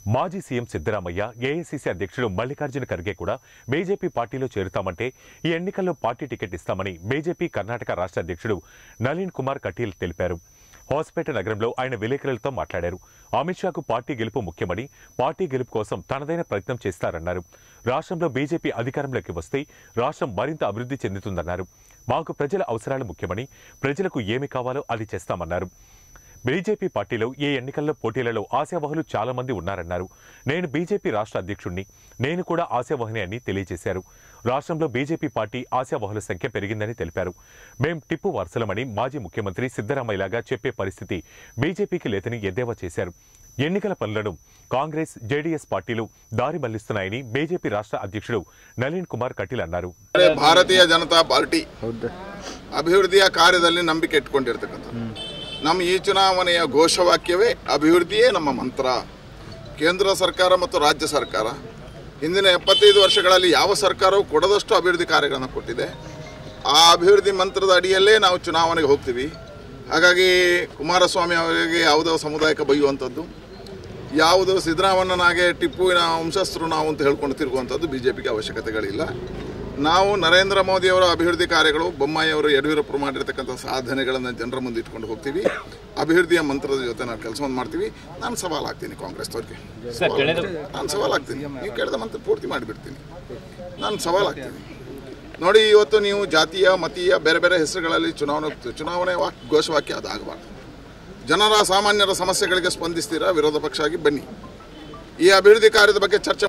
మాజీ CM Siddaramaiah AICC అధ్యక్షుడు మల్లికార్జున ఖర్గే కూడా బీజేపీ పార్టీలో చేరుతామంటే ఈ ఎన్నికల్లో పార్టీ టికెట్ ఇస్తామని బీజేపీ కర్ణాటక రాష్ట్ర అధ్యక్షుడు నళిన్ కుమార్ కటీల్ తెలిపారు. హోస్పేట నగరంలో ఆయన విలేకరులతో మాట్లాడారు. అమిత్ షాకు పార్టీ గెలుపు ముఖ్యమని, పార్టీ గెలుపు కోసం తనదైన ప్రయత్నం చేస్తారన్నారు. రాష్ట్రంలో బీజేపీ అధికారంలోకి వస్తే రాష్ట్రం మరింత అభివృద్ధి చెందుతుందన్నారు. మాకు ప్రజల అవసరాలు ముఖ్యమని, ప్రజలకు ఏమి కావాలో అది చేస్తామన్నారు. బీజేపీ పార్టీలో ఈ ఎన్నికల్లో పోటీలలో ఆశావహులు చాలా మంది ఉన్నారన్నారు. నేను బీజేపీ రాష్ట్ర అధ్యక్షుడిని, నేను కూడా ఆశావహుని అని తెలియజేశారు. రాష్ట్రంలో బీజేపీ పార్టీ ఆశావహుల సంఖ్య పెరిగిందని తెలిపారు. మేం టిప్పు వారసులమని మాజీ ముఖ్యమంత్రి సిద్ధరామయ్యలాగా చెప్పే పరిస్థితి బీజేపీకి లేదని ఎద్దేవా చేశారు. ఎన్నికల పనులను కాంగ్రెస్, జేడీఎస్ పార్టీలు దారి మళ్లిస్తున్నాయని బీజేపీ రాష్ట్ర అధ్యక్షుడు నళిన్ కుమార్ కటీల్ అన్నారు. ಭಾರತೀಯ ಜನತಾ ಪಾರ್ಟಿ ಅಭಿವೃದ್ಧಿಯ ಕಾರ್ಯದಲ್ಲಿ ನಂಬಿಕೆ ಇಟ್ಟುಕೊಂಡಿರತಕ್ಕಂಥ ನಮ್ಮ ಈ ಚುನಾವಣೆಯ ಘೋಷವಾಕ್ಯವೇ ಅಭಿವೃದ್ಧಿಯೇ ನಮ್ಮ ಮಂತ್ರ. ಕೇಂದ್ರ ಸರ್ಕಾರ ಮತ್ತು ರಾಜ್ಯ ಸರ್ಕಾರ ಹಿಂದಿನ 75 ವರ್ಷಗಳಲ್ಲಿ ಯಾವ ಸರ್ಕಾರವೂ ಕೊಡದಷ್ಟು ಅಭಿವೃದ್ಧಿ ಕಾರ್ಯಗಳನ್ನು ಕೊಟ್ಟಿದೆ. ಆ ಅಭಿವೃದ್ಧಿ ಮಂತ್ರದ ಅಡಿಯಲ್ಲೇ ನಾವು ಚುನಾವಣೆಗೆ ಹೋಗ್ತೀವಿ. ಹಾಗಾಗಿ ಕುಮಾರಸ್ವಾಮಿ ಅವರಿಗೆ ಯಾವುದೋ ಸಮುದಾಯಕ್ಕೆ ಬೈಯುವಂಥದ್ದು, ಯಾವುದು ಸಿದ್ದರಾಮಯ್ಯನಾಗೆ ಟಿಪ್ಪುವಿನ ವಂಶಸ್ಥರು ನಾವು ಅಂತ ಹೇಳ್ಕೊಂಡು ತಿರುಗುವಂಥದ್ದು ಬಿಜೆಪಿಗೆ ಅವಶ್ಯಕತೆಗಳಿಲ್ಲ. ನಾವು ನರೇಂದ್ರ ಮೋದಿಯವರ ಅಭಿವೃದ್ಧಿ ಕಾರ್ಯಗಳು, ಬೊಮ್ಮಾಯಿಯವರು, ಯಡಿಯೂರಪ್ಪರು ಮಾಡಿರ್ತಕ್ಕಂಥ ಸಾಧನೆಗಳನ್ನು ಜನರ ಮುಂದೆ ಇಟ್ಕೊಂಡು ಹೋಗ್ತೀವಿ. ಅಭಿವೃದ್ಧಿಯ ಮಂತ್ರದ ಜೊತೆ ನಾವು ಕೆಲಸವನ್ನು ಮಾಡ್ತೀವಿ. ನಾನು ಸವಾಲಾಗ್ತೀನಿ ಕಾಂಗ್ರೆಸ್ನವ್ರಿಗೆ, ನಾನು ಸವಾಲಾಗ್ತೀನಿ. ನೀವು ಕೇಳಿದ ಮಂತ್ರ ಪೂರ್ತಿ ಮಾಡಿಬಿಡ್ತೀನಿ. ನಾನು ಸವಾಲಾಗ್ತೀನಿ. ನೋಡಿ, ಇವತ್ತು ನೀವು ಜಾತಿಯ, ಮತೀಯ, ಬೇರೆ ಬೇರೆ ಹೆಸರುಗಳಲ್ಲಿ ಚುನಾವಣೆ ಘೋಷವಾಕ್ಯ ಅದಾಗಬಾರ್ದು. ಜನರ ಸಾಮಾನ್ಯರ ಸಮಸ್ಯೆಗಳಿಗೆ ಸ್ಪಂದಿಸ್ತೀರಾ, ವಿರೋಧ ಪಕ್ಷ ಆಗಿ ಬನ್ನಿ. ಈ ಅಭಿವೃದ್ಧಿ ಕಾರ್ಯದ ಬಗ್ಗೆ ಚರ್ಚೆ